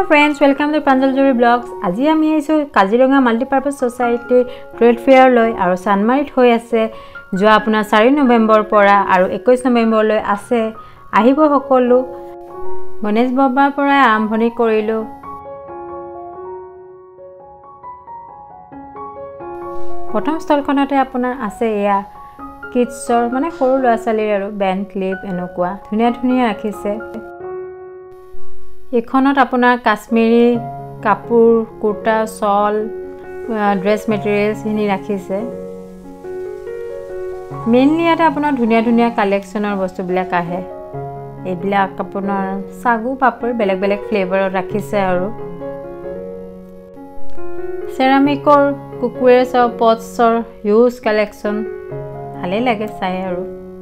friends, welcome to Panjaljuri Vlogs. আজি আমি আইছো Kaziranga multipurpose society trade fair লৈ আৰু সানমাৰিত হৈ আছে যোৱা আপোনাৰ 4 নৱেম্বৰ পৰা আৰু 21 নৱেম্বৰ লৈ আছে আহিব সকলো গণেশ বাবাৰ পৰা আৰম্ভণি কৰিলো প্ৰথম স্থলখনতে আপোনাৰ আছে এয়া কিডছৰ মানে সৰু ল'ৰা-ছোৱালীৰ আৰু বেণ্ড ক্লিপ এনেকুৱা ধুনীয়া ধুনীয়া ৰাখিছে এখনত আপোনাৰ কাশ্মীৰী কাপোৰ কুৰ্তা শল ড্ৰেছ মেটেৰিয়েলছ হিনি ৰাখিছে মেইনলি এটা আপোনাৰ ধুনীয়া ধুনীয়া কালেকচনৰ বস্তুবিলাক আহে এইবিলাক আপোনাৰ সাগু পাপৰ বেলেগ বেলেগ ফ্লেভাৰত ৰাখিছে আৰু সেৰামিকৰ কুকুৱেৰছ আৰু পটছৰ হিউজ কালেকচন ভালে লাগে চাই আৰু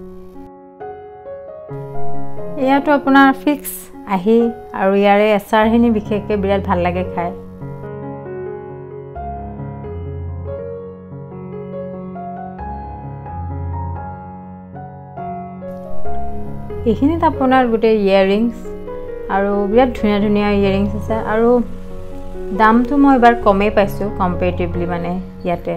এয়াটো আপোনাৰ ফিক্স আহি আৰু ইয়াৰে এছাৰ হিনি বিশেষকৈ বিৰাট ভাল লাগে খাই এইখিনিত আপোনাৰ গোটেই ইয়াৰিংছ আৰু বিৰাট ধুনীয়া ধুনীয়া ইয়াৰিংছ আছে আৰু দামটো মই এবাৰ কমেই পাইছোঁ কম্পেৰেটিভলি মানে ইয়াতে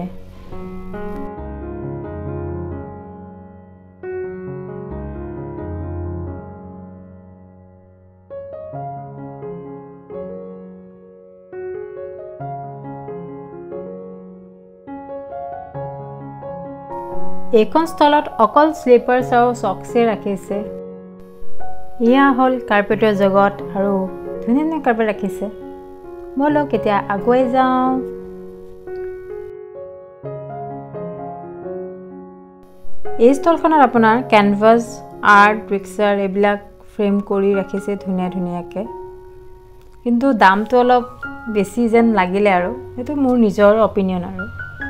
এইখন স্থলত অকল স্লিপাৰ্ছ আৰু চক্সে ৰাখিছে ইয়া হল কাৰ্পেটৰ জগত আৰু ধুনীয়া ধুনীয়া কাৰ্পেট ৰাখিছে বলো কেতিয়া আগুৱাই যাওঁ এই স্থলখনত আপোনাৰ কেনভাছ আৰ্ট পিকচাৰ এইবিলাক ফ্ৰেম কৰি ৰাখিছে ধুনীয়া ধুনীয়াকৈ কিন্তু দামটো অলপ বেছি যেন লাগিলে আৰু এইটো মোৰ নিজৰ অপিনিয়ন আৰু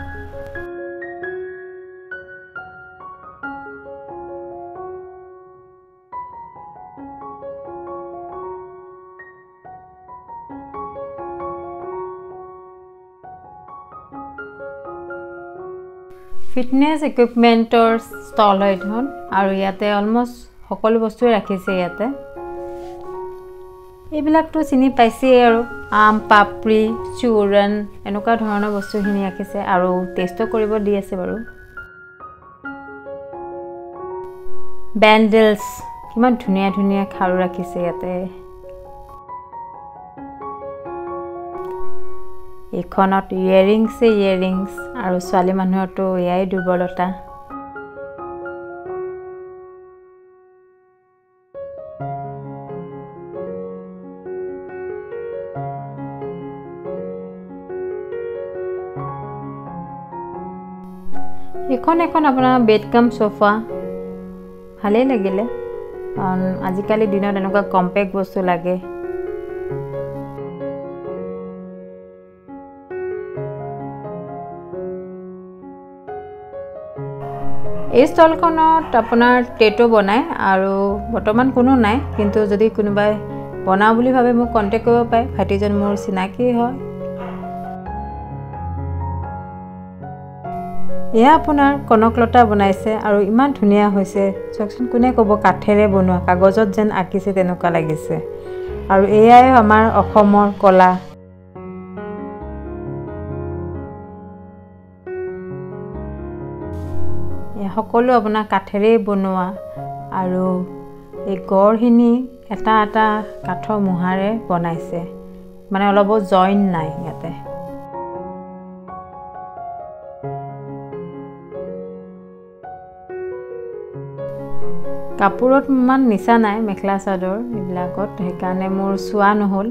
ফিটনেস ইকুইপমেন্টৰ ষ্টল হয় ধন আৰু ইয়াতে অলমোস্ট সকলো বস্তু ৰাখিছে ইয়াতে এইবিলাকটো চিনি পাইছে আৰু আম পাপৰি চুৰণ এনেকুৱা ধৰণৰ বস্তুখিনি ৰাখিছে আৰু টেষ্টও কৰিব দি আছে বাৰু বেণ্ডেলছ কিমান ধুনীয়া ধুনীয়া খাৰু ৰাখিছে ইয়াতে এখনত ইয়াৰিংছ আৰু ছোৱালী মানুহৰটো এয়াই দুৰ্বলতা এখন আপোনাৰ বেড কাম সোফা ভালেই লাগিলে কাৰণ আজিকালি দিনত এনেকুৱা কম্পেক্ট বস্তু লাগে এই ষ্টলখনত আপোনাৰ টেটো বনায় আৰু বৰ্তমান কোনো নাই কিন্তু যদি কোনোবাই বনাও বুলি ভাবে মোক কন্টেক্ট কৰিব পাৰে ভাইটিজন মোৰ চিনাকি হয় এয়া আপোনাৰ কনকলতা বনাইছে আৰু ইমান ধুনীয়া হৈছে চকচোন কোনে ক'ব কাঠেৰে বনোৱা কাগজত যেন আঁকিছে তেনেকুৱা লাগিছে আৰু এয়াই আমাৰ অসমৰ কলা সকলো আপোনাৰ কাঠেৰে বনোৱা আৰু এই গড়খিনি এটা এটা কাঠৰ মুহাৰে বনাইছে মানে অলপো জইন নাই ইয়াতে কাপোৰত ইমান নিচা নাই মেখেলা চাদৰ এইবিলাকত সেইকাৰণে মোৰ চোৱা নহ'ল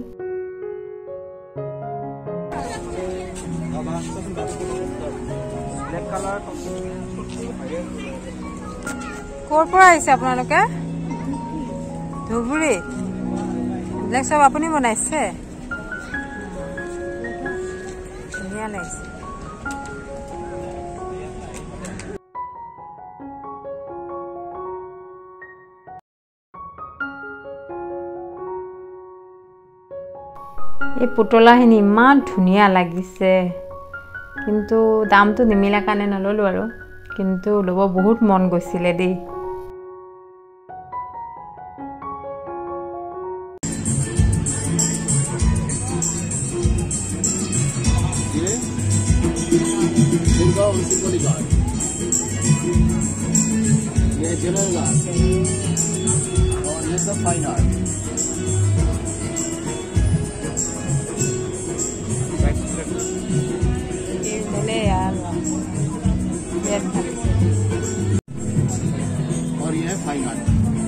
ক'ৰ পৰা আহিছে আপোনালোকে ধুবুৰী এইবিলাক চব আপুনি বনাইছে ধুনীয়া লাগিছে এই পুতলাখিনি ইমান ধুনীয়া লাগিছে কিন্তু দামটো নিমিলা কাৰণে নললো আৰু কিন্তু ল'ব বহুত মন গৈছিলে দেই ये जनरल आर्ट और ये सब फाइन आर्ट। और ये है fine art.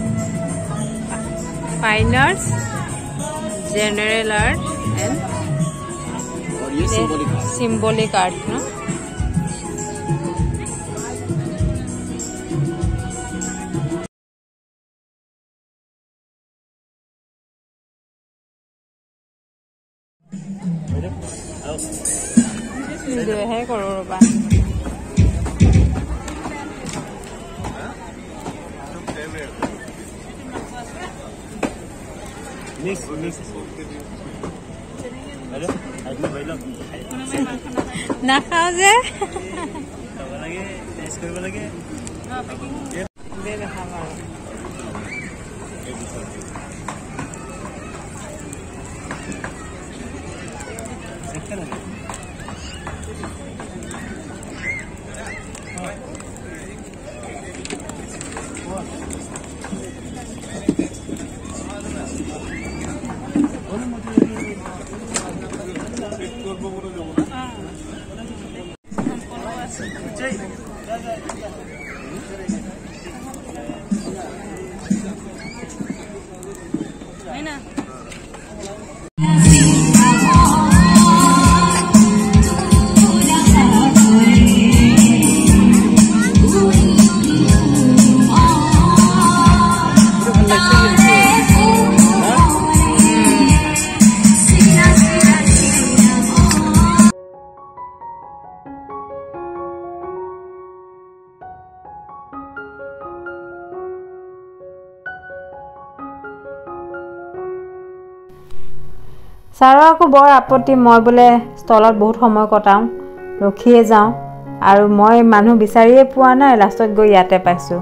Fine arts, general art and और ये सिंबॉलिक आर्ट ना। जो है करोड़ बा ना खाओ जे ছাৰৰ আকৌ বৰ আপত্তি, মই বোলে ষ্টলত বহুত সময় কটাওঁ, ৰখিয়ে যাওঁ, আৰু মই মানুহ বিচাৰিয়ে পোৱা নাই, লাষ্টত গৈ ইয়াতে পাইছোঁ।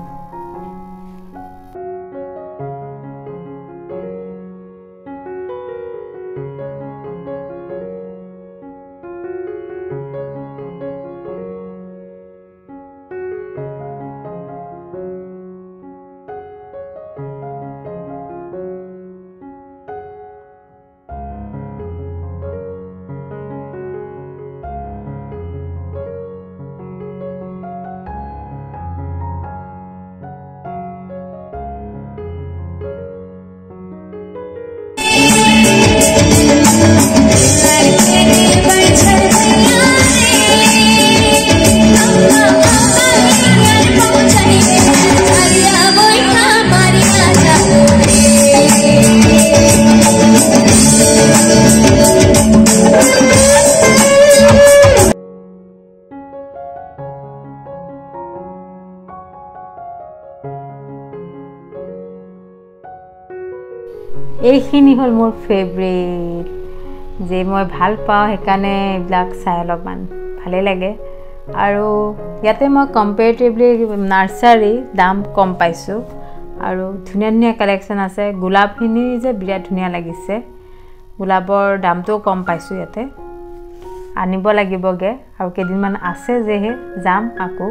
এইখিনি হ'ল মোৰ ফেভৰেট, যে মই ভাল পাওঁ, সেইকাৰণে এইবিলাক চাই অলপমান ভালেই লাগে। আৰু ইয়াতে মই কম্পেৰেটিভলি নাৰ্চাৰী দাম কম পাইছোঁ, আৰু ধুনীয়া ধুনীয়া কালেকশ্যন আছে। গোলাপখিনি যে বিৰাট ধুনীয়া লাগিছে, গোলাপৰ দামটোও কম পাইছোঁ ইয়াতে। আনিব লাগিবগৈ, আৰু কেইদিনমান আছে যেহে যাম আকৌ।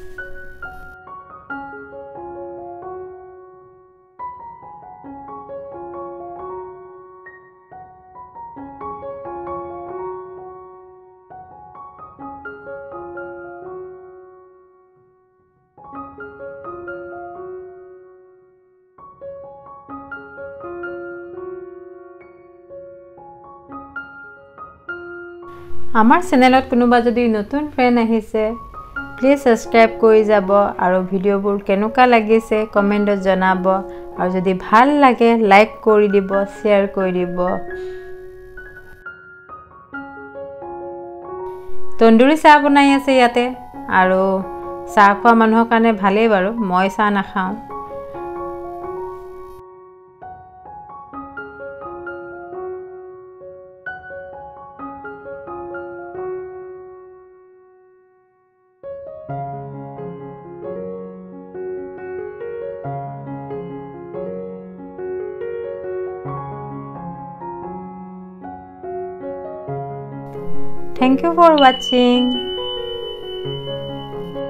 আমাৰ চেনেলত কোনোবা যদি নতুন ফ্ৰেণ্ড আহিছে, প্লিজ সাবস্ক্ৰাইব কৰি যাব, আৰু ভিডিঅ'বোৰ কেনেকুৱা লাগিছে কমেণ্টত জনাব, আৰু যদি ভাল লাগে লাইক কৰি দিব, শ্বেয়াৰ কৰি দিব। তন্দুৰী চাহ বনাই আছে ইয়াতে, আৰু চাহ খোৱা মানুহৰ কাৰণে ভালেই বাৰু, মই চাহ নাখাওঁ। Thank you for watching.